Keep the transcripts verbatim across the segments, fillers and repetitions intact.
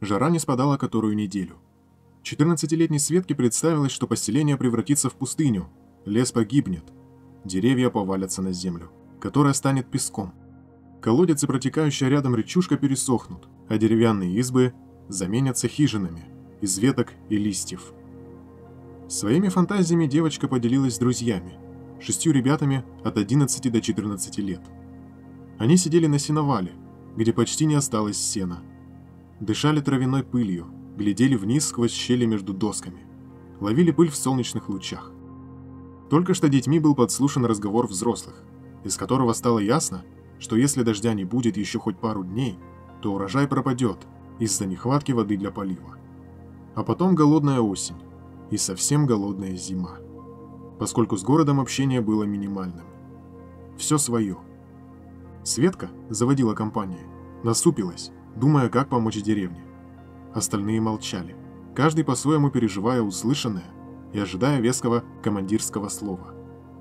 Жара не спадала которую неделю. четырнадцатилетней Светке представилось, что поселение превратится в пустыню, лес погибнет, деревья повалятся на землю, которая станет песком. Колодец и протекающая рядом речушка пересохнут, а деревянные избы заменятся хижинами из веток и листьев. Своими фантазиями девочка поделилась с друзьями, шестью ребятами от одиннадцати до четырнадцати лет. Они сидели на сеновале, где почти не осталось сена. Дышали травяной пылью, глядели вниз сквозь щели между досками, ловили пыль в солнечных лучах. Только что детьми был подслушан разговор взрослых, из которого стало ясно, что если дождя не будет еще хоть пару дней, то урожай пропадет из-за нехватки воды для полива. А потом голодная осень и совсем голодная зима, поскольку с городом общение было минимальным. Все свое. Светка заводила компанию, насупилась, думая, как помочь деревне. Остальные молчали, каждый по-своему переживая услышанное и ожидая веского командирского слова.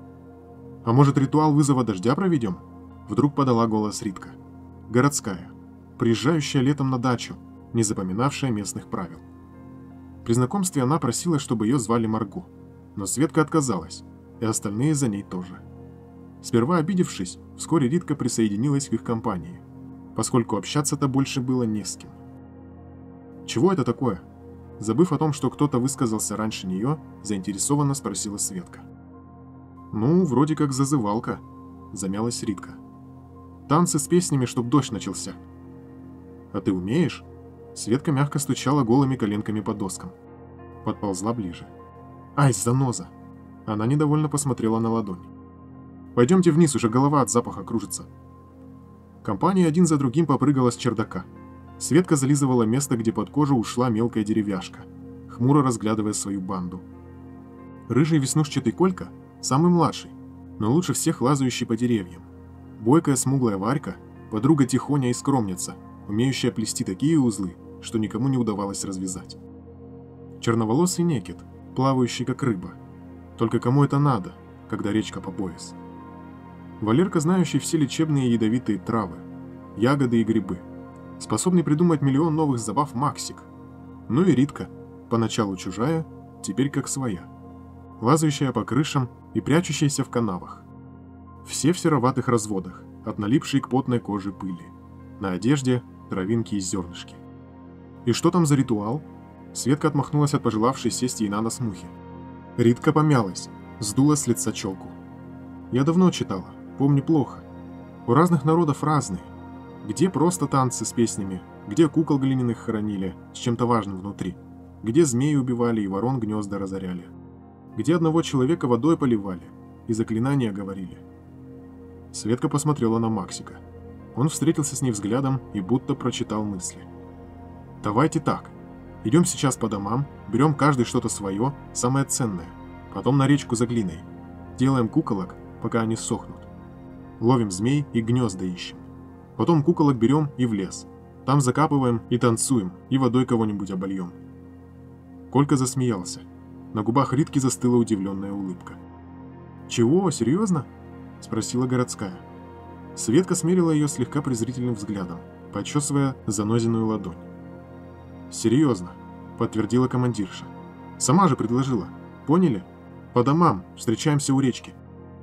«А может, ритуал вызова дождя проведем?» Вдруг подала голос Ритка. Городская, приезжающая летом на дачу, не запоминавшая местных правил. При знакомстве она просила, чтобы ее звали Марго, но Светка отказалась, и остальные за ней тоже. Сперва обидевшись, вскоре Ритка присоединилась к их компании, поскольку общаться-то больше было не с кем. «Чего это такое?» Забыв о том, что кто-то высказался раньше нее, заинтересованно спросила Светка. «Ну, вроде как зазывалка», — замялась Ритка. «Танцы с песнями, чтоб дождь начался». «А ты умеешь?» Светка мягко стучала голыми коленками по доскам. Подползла ближе. «Ай, заноза!» Она недовольно посмотрела на ладонь. «Пойдемте вниз, уже голова от запаха кружится». Компания один за другим попрыгала с чердака. Светка зализывала место, где под кожу ушла мелкая деревяшка, хмуро разглядывая свою банду. Рыжий веснушчатый Колька, самый младший, но лучше всех лазающий по деревьям. Бойкая смуглая Варька, подруга Тихоня и скромница, умеющая плести такие узлы, что никому не удавалось развязать. Черноволосый Некит, плавающий как рыба. Только кому это надо, когда речка по пояс? Валерка, знающий все лечебные ядовитые травы, ягоды и грибы, способный придумать миллион новых забав Максик. Ну и Ритка, поначалу чужая, теперь как своя, лазающая по крышам и прячущаяся в канавах. Все в сероватых разводах, от налипшей к потной коже пыли. На одежде травинки и зернышки. «И что там за ритуал?» Светка отмахнулась от пожелавшей сесть ей на нос мухи. Ритка помялась, сдула с лица челку. «Я давно читала, помню плохо. У разных народов разные. Где просто танцы с песнями, где кукол глиняных хоронили с чем-то важным внутри, где змеи убивали и ворон гнезда разоряли, где одного человека водой поливали и заклинания говорили». Светка посмотрела на Максика. Он встретился с ней взглядом и будто прочитал мысли. «Давайте так. Идем сейчас по домам, берем каждый что-то свое, самое ценное, потом на речку за глиной. Делаем куколок, пока они сохнут. Ловим змей и гнезда ищем. Потом куколок берем и в лес. Там закапываем и танцуем, и водой кого-нибудь обольем». Колька засмеялся. На губах Ритки застыла удивленная улыбка. «Чего, серьезно?» — спросила городская. Светка смерила ее слегка презрительным взглядом, почесывая занозенную ладонь. «Серьезно», — подтвердила командирша. «Сама же предложила. Поняли? По домам, встречаемся у речки».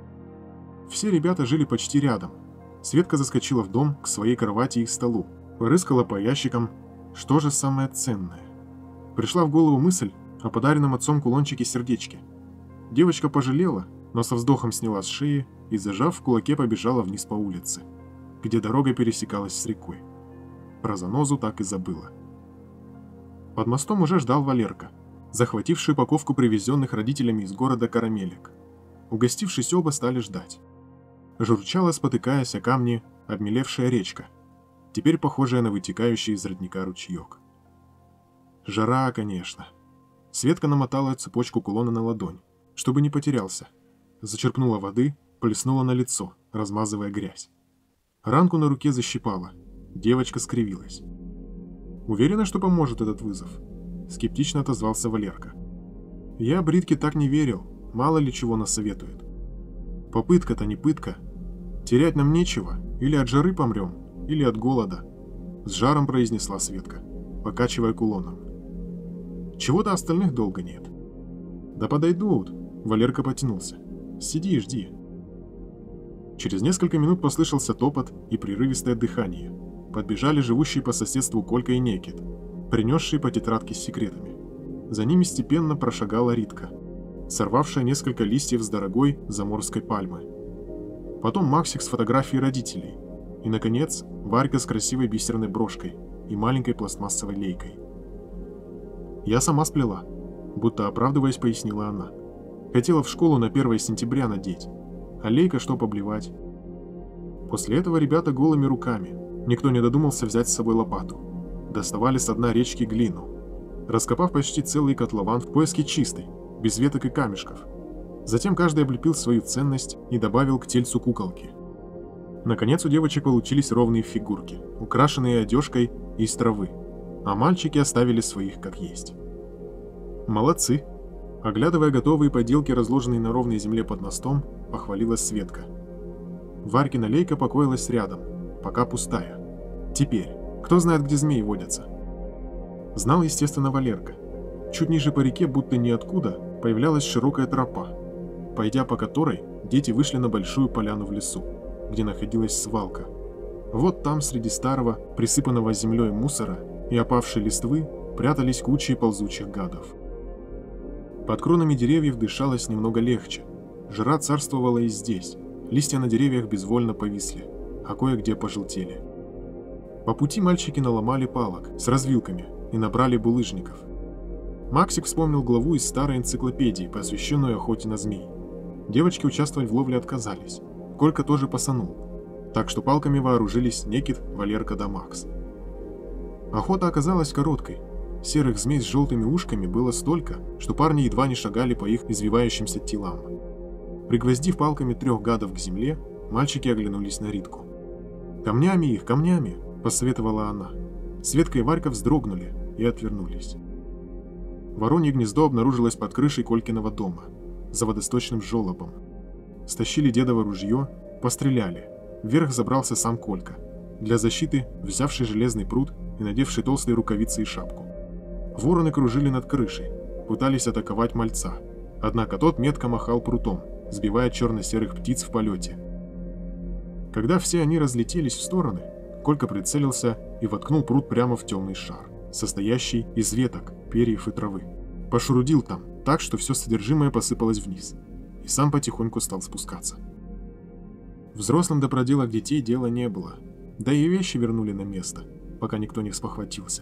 Все ребята жили почти рядом. Светка заскочила в дом к своей кровати и столу, порыскала по ящикам, что же самое ценное. Пришла в голову мысль о подаренном отцом кулончике сердечке. Девочка пожалела, но со вздохом сняла с шеи и, зажав в кулаке, побежала вниз по улице, где дорога пересекалась с рекой. Про занозу так и забыла. Под мостом уже ждал Валерка, захвативший упаковку привезенных родителями из города карамелек. Угостившись, оба стали ждать. Журчала, спотыкаясь о камни, обмелевшая речка, теперь похожая на вытекающий из родника ручеек. Жара, конечно. Светка намотала цепочку кулона на ладонь, чтобы не потерялся. Зачерпнула воды, плеснула на лицо, размазывая грязь. Ранку на руке защипала. Девочка скривилась. «Уверена, что поможет этот вызов?» Скептично отозвался Валерка. «Я Бритке так не верил, мало ли чего нас советует. Попытка-то не пытка. Терять нам нечего, или от жары помрем, или от голода», — с жаром произнесла Светка. покачивая кулоном. «Чего до остальных долго нет?» «Да подойдут», — Валерка потянулся. «Сиди и жди». Через несколько минут послышался топот и прерывистое дыхание. Подбежали живущие по соседству Колька и Некит, принесшие по тетрадке с секретами. За ними степенно прошагала Ритка, сорвавшая несколько листьев с дорогой заморской пальмы. Потом Максик с фотографией родителей. И, наконец, Варька с красивой бисерной брошкой и маленькой пластмассовой лейкой. «Я сама сплела», — будто оправдываясь, пояснила она. «Хотела в школу на первое сентября надеть, а лейка чтоб обливать». После этого ребята голыми руками, никто не додумался взять с собой лопату, доставали с дна речки глину, раскопав почти целый котлован в поиске чистой, без веток и камешков. Затем каждый облепил свою ценность и добавил к тельцу куколки. Наконец у девочек получились ровные фигурки, украшенные одежкой из травы, а мальчики оставили своих как есть. «Молодцы!» Оглядывая готовые поделки, разложенные на ровной земле под мостом, похвалилась Светка. Варькина лейка покоилась рядом, пока пустая. Теперь, кто знает, где змеи водятся? Знал, естественно, Валерка. Чуть ниже по реке, будто ниоткуда, появлялась широкая тропа, пойдя по которой дети вышли на большую поляну в лесу, где находилась свалка. Вот там, среди старого, присыпанного землей мусора и опавшей листвы, прятались кучи ползучих гадов. Под кронами деревьев дышалось немного легче. Жара царствовала и здесь. Листья на деревьях безвольно повисли, а кое-где пожелтели. По пути мальчики наломали палок с развилками и набрали булыжников. Максик вспомнил главу из старой энциклопедии, посвященную охоте на змей. Девочки участвовать в ловле отказались. Колька тоже пасанул. Так что палками вооружились Некит, Валерка да Макс. Охота оказалась короткой. Серых змей с желтыми ушками было столько, что парни едва не шагали по их извивающимся телам. Пригвоздив палками трех гадов к земле, мальчики оглянулись на Ритку. «Камнями их, камнями!» – посоветовала она. Светка и Варька вздрогнули и отвернулись. Воронье гнездо обнаружилось под крышей Колькиного дома, за водосточным желобом. Стащили дедово ружье, постреляли. Вверх забрался сам Колька, для защиты взявший железный прут и надевший толстые рукавицы и шапку. Вороны кружили над крышей, пытались атаковать мальца, однако тот метко махал прутом, сбивая черно-серых птиц в полете. Когда все они разлетелись в стороны, Колька прицелился и воткнул прут прямо в темный шар, состоящий из веток, перьев и травы. Пошурудил там так, что все содержимое посыпалось вниз, и сам потихоньку стал спускаться. Взрослым до проделок детей дела не было, да и вещи вернули на место, пока никто не спохватился.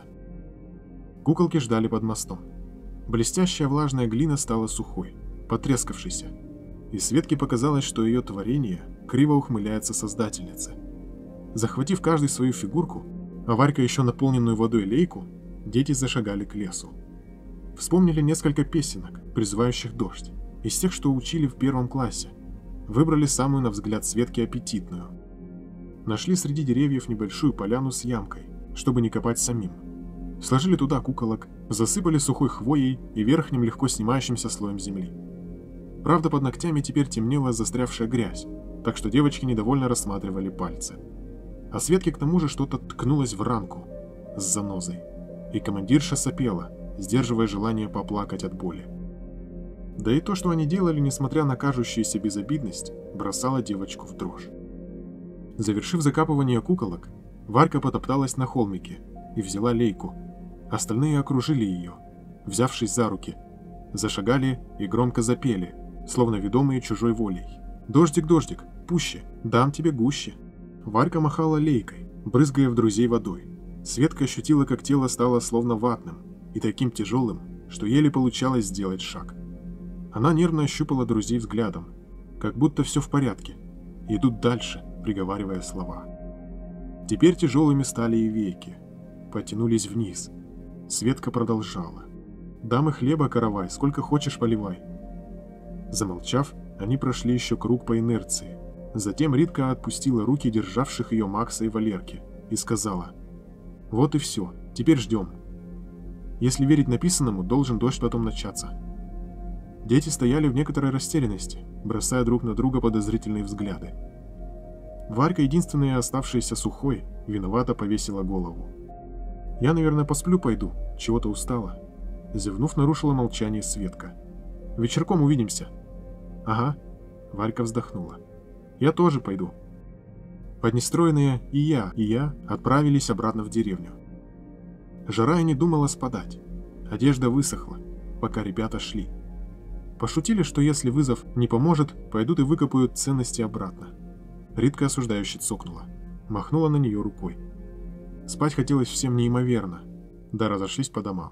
Куколки ждали под мостом. Блестящая влажная глина стала сухой, потрескавшейся, и Светке показалось, что ее творение криво ухмыляется создательнице. Захватив каждый свою фигурку, а Варька еще наполненную водой лейку, дети зашагали к лесу. Вспомнили несколько песенок, призывающих дождь, из тех, что учили в первом классе. Выбрали самую, на взгляд Светки, аппетитную. Нашли среди деревьев небольшую поляну с ямкой, чтобы не копать самим. Сложили туда куколок, засыпали сухой хвоей и верхним легко снимающимся слоем земли. Правда, под ногтями теперь темнела застрявшая грязь, так что девочки недовольно рассматривали пальцы. А Светке к тому же что-то ткнулось в ранку с занозой, и командирша сопела, сдерживая желание поплакать от боли. Да и то, что они делали, несмотря на кажущуюся безобидность, бросало девочку в дрожь. Завершив закапывание куколок, Варька потопталась на холмике и взяла лейку. Остальные окружили ее, взявшись за руки, зашагали и громко запели, словно ведомые чужой волей. «Дождик, дождик, пуще, дам тебе гуще». Варька махала лейкой, брызгая в друзей водой. Светка ощутила, как тело стало словно ватным и таким тяжелым, что еле получалось сделать шаг. Она нервно ощупала друзей взглядом, как будто все в порядке, и идут дальше, приговаривая слова. Теперь тяжелыми стали и веки, потянулись вниз. Светка продолжала. «Дам и хлеба, каравай, сколько хочешь поливай». Замолчав, они прошли еще круг по инерции. Затем Ритка отпустила руки державших ее Макса и Валерки и сказала: «Вот и все, теперь ждем. Если верить написанному, должен дождь потом начаться». Дети стояли в некоторой растерянности, бросая друг на друга подозрительные взгляды. Варька, единственная оставшаяся сухой, виновато повесила голову. «Я, наверное, посплю пойду, чего-то устала». Зевнув, нарушила молчание Светка. «Вечерком увидимся». «Ага», — Варька вздохнула. «Я тоже пойду». Поднестроенные и я, и я отправились обратно в деревню. Жара и не думала спадать. Одежда высохла, пока ребята шли. Пошутили, что если вызов не поможет, пойдут и выкопают ценности обратно. Ритка осуждающе цокнула, махнула на нее рукой. Спать хотелось всем неимоверно, да разошлись по домам.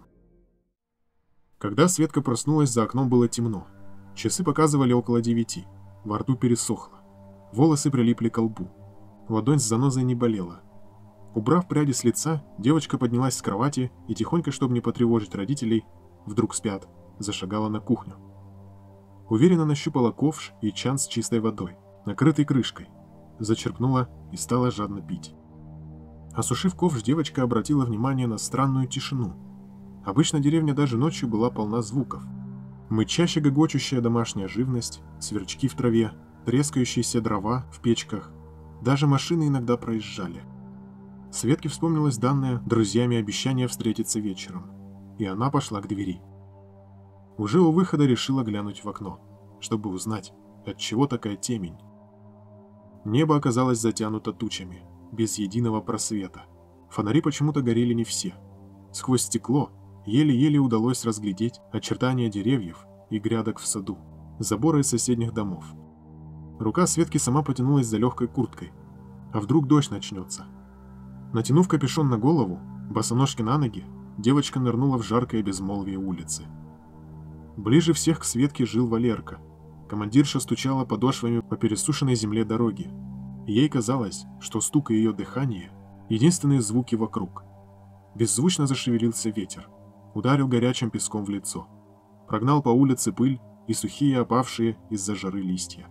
Когда Светка проснулась, за окном было темно. Часы показывали около девяти, во рту пересохло. Волосы прилипли к лбу. Ладонь с занозой не болела. Убрав пряди с лица, девочка поднялась с кровати и тихонько, чтобы не потревожить родителей, вдруг спят, зашагала на кухню. Уверенно нащупала ковш и чан с чистой водой, накрытый крышкой. Зачерпнула и стала жадно пить. Осушив ковш, девочка обратила внимание на странную тишину. Обычно деревня даже ночью была полна звуков. Мычащая гогочущая домашняя живность, сверчки в траве, трескающиеся дрова в печках. Даже машины иногда проезжали. Светке вспомнилось данное друзьями обещание встретиться вечером, и она пошла к двери. Уже у выхода решила глянуть в окно, чтобы узнать, отчего такая темень. Небо оказалось затянуто тучами, без единого просвета. Фонари почему-то горели не все. Сквозь стекло еле-еле удалось разглядеть очертания деревьев и грядок в саду, заборы соседних домов. Рука Светки сама потянулась за легкой курткой. А вдруг дождь начнется? Натянув капюшон на голову, босоножки на ноги, девочка нырнула в жаркое безмолвие улицы. Ближе всех к Светке жил Валерка. Командирша стучала подошвами по пересушенной земле дороги. Ей казалось, что стук и ее дыхание — единственные звуки вокруг. Беззвучно зашевелился ветер, ударил горячим песком в лицо, прогнал по улице пыль и сухие опавшие из-за жары листья.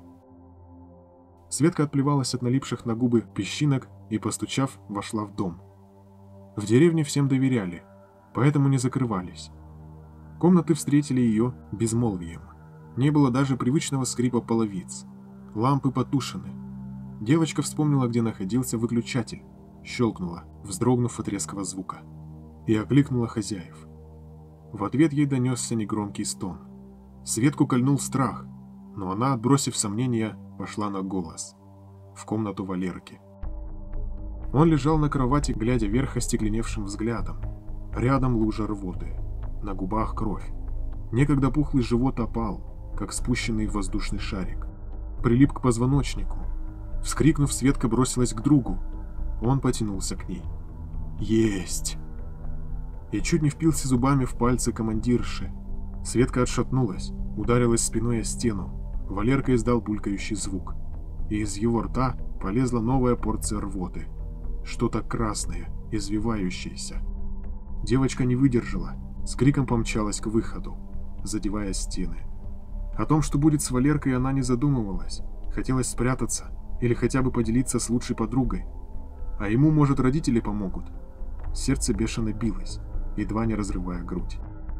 Светка отплевалась от налипших на губы песчинок и, постучав, вошла в дом. В деревне всем доверяли, поэтому не закрывались. Комнаты встретили ее безмолвием. Не было даже привычного скрипа половиц. Лампы потушены. Девочка вспомнила, где находился выключатель, щелкнула, вздрогнув от резкого звука, и окликнула хозяев. В ответ ей донесся негромкий стон. Светку кольнул страх, но она, отбросив сомнения, пошла на голос. В комнату Валерки. Он лежал на кровати, глядя вверх остекленевшим взглядом. Рядом лужа рвоты, на губах кровь. Некогда пухлый живот опал, как спущенный воздушный шарик. Прилип к позвоночнику. Вскрикнув, Светка бросилась к другу. Он потянулся к ней. Есть! И чуть не впился зубами в пальцы командирши. Светка отшатнулась, ударилась спиной о стену. Валерка издал булькающий звук, и из его рта полезла новая порция рвоты. Что-то красное, извивающееся. Девочка не выдержала, с криком помчалась к выходу, задевая стены. О том, что будет с Валеркой, она не задумывалась. Хотелось спрятаться или хотя бы поделиться с лучшей подругой. А ему, может, родители помогут. Сердце бешено билось, едва не разрывая грудь.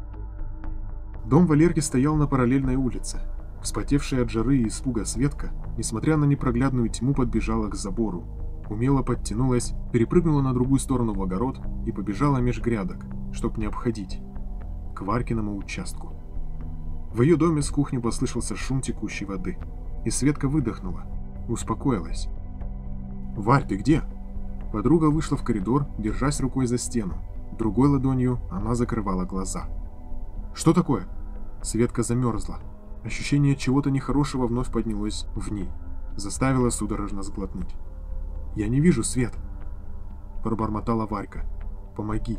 Дом Валерки стоял на параллельной улице. Вспотевшая от жары и испуга Светка, несмотря на непроглядную тьму, подбежала к забору, умело подтянулась, перепрыгнула на другую сторону в огород и побежала меж грядок, чтоб не обходить, к Варькиному участку. В ее доме с кухни послышался шум текущей воды, и Светка выдохнула, успокоилась. «Варь, ты где?» Подруга вышла в коридор, держась рукой за стену, другой ладонью она закрывала глаза. «Что такое?» Светка замерзла. Ощущение чего-то нехорошего вновь поднялось в ней, заставило судорожно сглотнуть. «Я не вижу свет», — пробормотала Варька. «Помоги».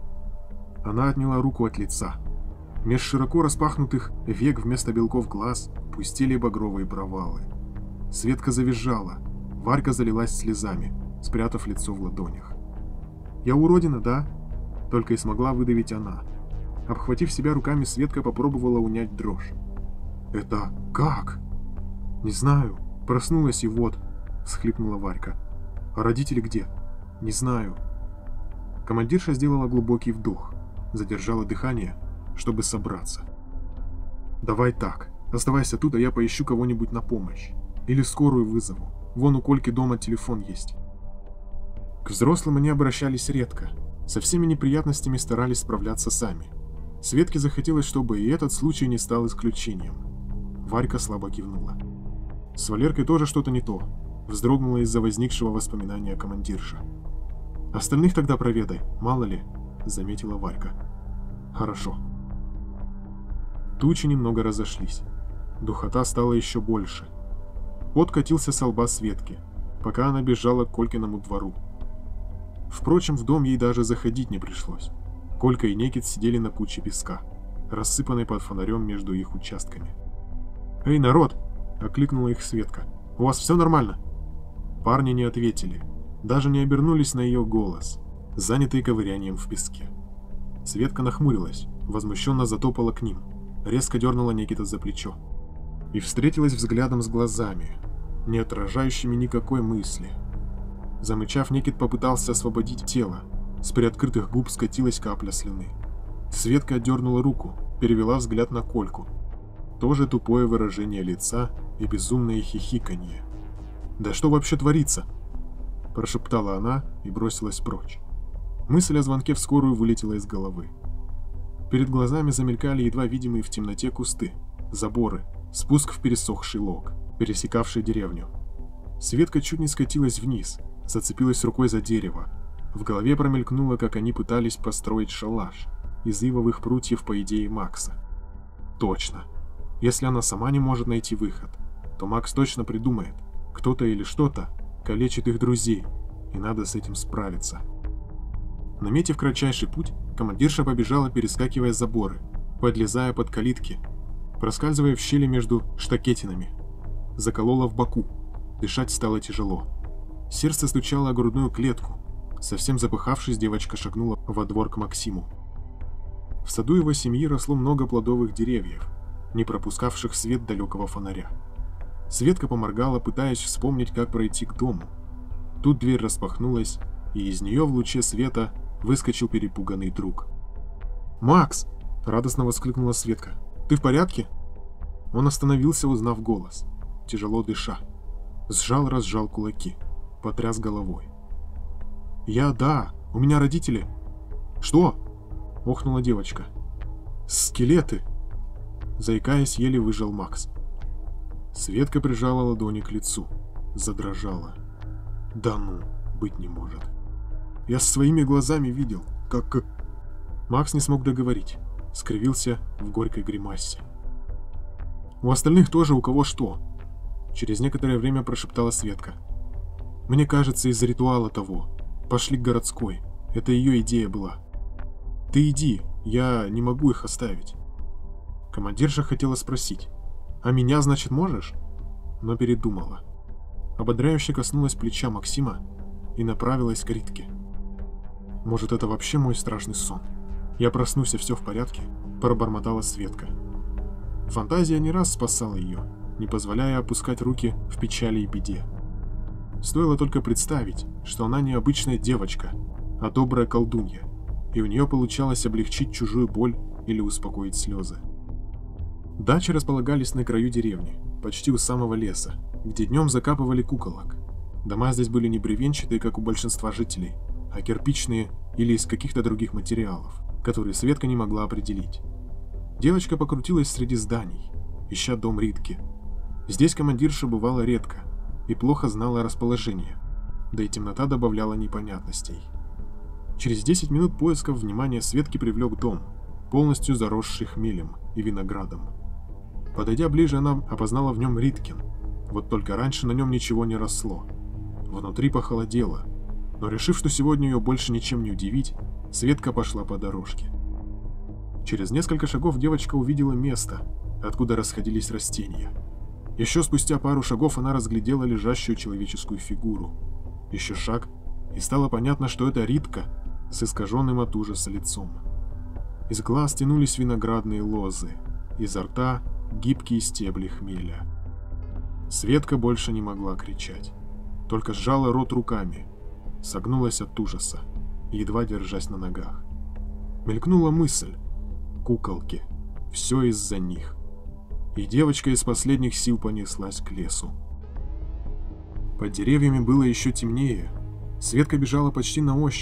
Она отняла руку от лица. Меж широко распахнутых век вместо белков глаз пустили багровые провалы. Светка завизжала. Варька залилась слезами, спрятав лицо в ладонях. «Я уродина, да?» — только и смогла выдавить она. Обхватив себя руками, Светка попробовала унять дрожь. «Это как?» «Не знаю. Проснулась и вот», — всхлипнула Варька. «А родители где?» «Не знаю». Командирша сделала глубокий вдох, задержала дыхание, чтобы собраться. «Давай так. Оставайся тут, а я поищу кого-нибудь на помощь. Или скорую вызову. Вон у Кольки дома телефон есть». К взрослым они обращались редко. Со всеми неприятностями старались справляться сами. Светке захотелось, чтобы и этот случай не стал исключением. Варька слабо кивнула. С Валеркой тоже что-то не то. Вздрогнула из-за возникшего воспоминания командирша. «Остальных тогда проведай, мало ли», — заметила Варька. «Хорошо». Тучи немного разошлись. Духота стала еще больше. Пот катился со лба Светки, пока она бежала к Колькиному двору. Впрочем, в дом ей даже заходить не пришлось. Колька и Некит сидели на куче песка, рассыпанной под фонарем между их участками. «Эй, народ!» — окликнула их Светка. «У вас все нормально?» Парни не ответили, даже не обернулись на ее голос, занятые ковырянием в песке. Светка нахмурилась, возмущенно затопала к ним, резко дернула Некита за плечо и встретилась взглядом с глазами, не отражающими никакой мысли. Замычав, Некит попытался освободить тело, с приоткрытых губ скатилась капля слюны. Светка отдернула руку, перевела взгляд на Кольку. Тоже тупое выражение лица и безумное хихиканье. «Да что вообще творится?» – прошептала она и бросилась прочь. Мысль о звонке в скорую вылетела из головы. Перед глазами замелькали едва видимые в темноте кусты, заборы, спуск в пересохший лог, пересекавший деревню. Светка чуть не скатилась вниз, зацепилась рукой за дерево. В голове промелькнуло, как они пытались построить шалаш из ивовых прутьев по идее Макса. Точно. Если она сама не может найти выход, то Макс точно придумает. Кто-то или что-то калечит их друзей, и надо с этим справиться. Наметив кратчайший путь, командирша побежала, перескакивая заборы, подлезая под калитки, проскальзывая в щели между штакетинами. Заколола в боку, дышать стало тяжело. Сердце стучало о грудную клетку. Совсем запыхавшись, девочка шагнула во двор к Максиму. В саду его семьи росло много плодовых деревьев, не пропускавших свет далекого фонаря. Светка поморгала, пытаясь вспомнить, как пройти к дому. Тут дверь распахнулась, и из нее в луче света выскочил перепуганный друг. «Макс!» – радостно воскликнула Светка. «Ты в порядке?» Он остановился, узнав голос, тяжело дыша. Сжал-разжал кулаки, потряс головой. «Я, да, у меня родители». «Что?» – охнула девочка. «Скелеты!» Заикаясь, еле выжил Макс. Светка прижала ладони к лицу, задрожала. «Да ну, быть не может. Я своими глазами видел, как... как...» Макс не смог договорить, скривился в горькой гримасе. «У остальных тоже у кого что?» Через некоторое время прошептала Светка. «Мне кажется, из-за ритуала того. Пошли к городской. Это ее идея была. Ты иди, я не могу их оставить». Командирша хотела спросить: «А меня, значит, можешь?» Но передумала. Ободряюще коснулась плеча Максима и направилась к Ритке. «Может, это вообще мой страшный сон? Я проснусь, и все в порядке?» – пробормотала Светка. Фантазия не раз спасала ее, не позволяя опускать руки в печали и беде. Стоило только представить, что она не обычная девочка, а добрая колдунья, и у нее получалось облегчить чужую боль или успокоить слезы. Дачи располагались на краю деревни, почти у самого леса, где днем закапывали куколок. Дома здесь были не бревенчатые, как у большинства жителей, а кирпичные или из каких-то других материалов, которые Светка не могла определить. Девочка покрутилась среди зданий, ища дом Ритки. Здесь командирша бывала редко и плохо знала расположение, да и темнота добавляла непонятностей. Через десять минут поисков внимание Светки привлек дом, полностью заросший хмелем и виноградом. Подойдя ближе, она опознала в нем Риткин, вот только раньше на нем ничего не росло. Внутри похолодело, но решив, что сегодня ее больше ничем не удивить, Светка пошла по дорожке. Через несколько шагов девочка увидела место, откуда расходились растения. Еще спустя пару шагов она разглядела лежащую человеческую фигуру. Еще шаг, и стало понятно, что это Ритка с искаженным от ужаса лицом. Из глаз тянулись виноградные лозы, изо рта гибкие стебли хмеля. Светка больше не могла кричать, только сжала рот руками, согнулась от ужаса, едва держась на ногах. Мелькнула мысль: куколки, все из-за них. И девочка из последних сил понеслась к лесу. Под деревьями было еще темнее. Светка бежала почти на ощупь,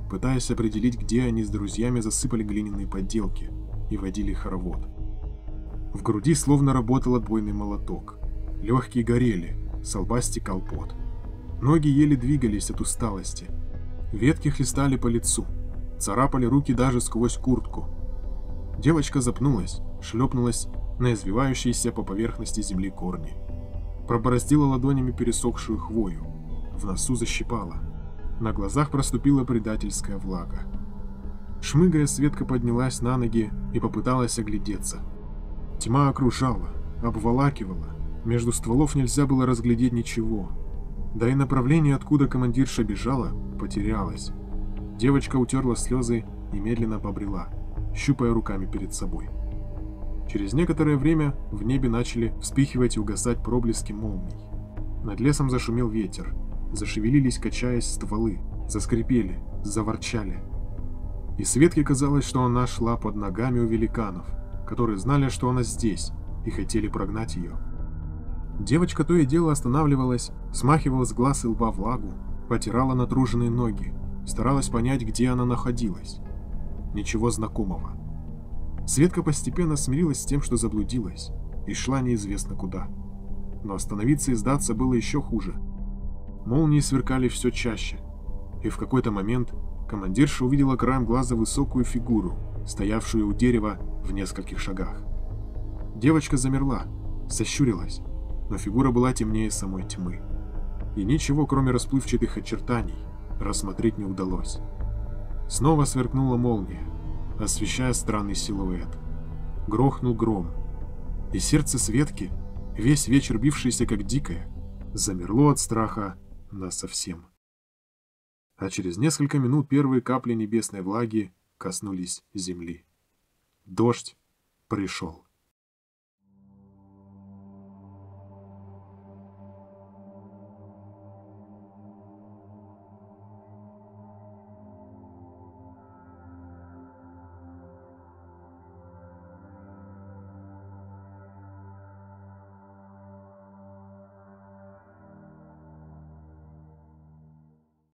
пытаясь определить, где они с друзьями засыпали глиняные подделки и водили хоровод. В груди словно работал отбойный молоток. Легкие горели, с лба стекал пот. Ноги еле двигались от усталости. Ветки хлестали по лицу, царапали руки даже сквозь куртку. Девочка запнулась, шлепнулась на извивающиеся по поверхности земли корни. Пробороздила ладонями пересохшую хвою. В носу защипала. На глазах проступила предательская влага. Шмыгая, Светка поднялась на ноги и попыталась оглядеться. Тьма окружала, обволакивала. Между стволов нельзя было разглядеть ничего. Да и направление, откуда командирша бежала, потерялось. Девочка утерла слезы и медленно побрела, щупая руками перед собой. Через некоторое время в небе начали вспыхивать и угасать проблески молний. Над лесом зашумел ветер, зашевелились, качаясь, стволы, заскрипели, заворчали. И Светке казалось, что она шла под ногами у великанов, которые знали, что она здесь, и хотели прогнать ее. Девочка то и дело останавливалась, смахивала с глаз и лба влагу, потирала натруженные ноги, старалась понять, где она находилась. Ничего знакомого. Светка постепенно смирилась с тем, что заблудилась, и шла неизвестно куда. Но остановиться и сдаться было еще хуже. Молнии сверкали все чаще, и в какой-то момент командирша увидела краем глаза высокую фигуру, стоявшую у дерева в нескольких шагах. Девочка замерла, сощурилась, но фигура была темнее самой тьмы. И ничего, кроме расплывчатых очертаний, рассмотреть не удалось. Снова сверкнула молния, освещая странный силуэт. Грохнул гром, и сердце Светки, весь вечер бившееся как дикое, замерло от страха насовсем. А через несколько минут первые капли небесной влаги коснулись земли. Дождь пришел.